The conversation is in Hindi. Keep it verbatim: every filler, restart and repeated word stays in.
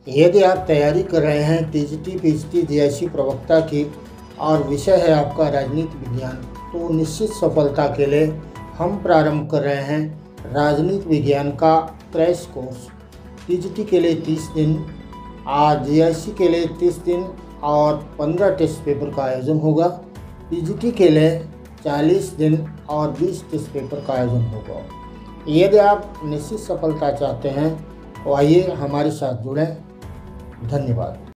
यदि आप तैयारी कर रहे हैं टीजीटी, पीजीटी, जीआईसी प्रवक्ता की और विषय है आपका राजनीति विज्ञान, तो निश्चित सफलता के लिए हम प्रारंभ कर रहे हैं राजनीति विज्ञान का क्रैश कोर्स। टीजीटी के लिए तीस दिन, आज जीआईसी के लिए तीस दिन और पंद्रह टेस्ट पेपर का आयोजन होगा। पीजीटी के लिए चालीस दिन और बीस टेस्ट पेपर का आयोजन होगा। यदि आप निश्चित सफलता चाहते हैं तो आइए हमारे साथ जुड़ें। धन्यवाद।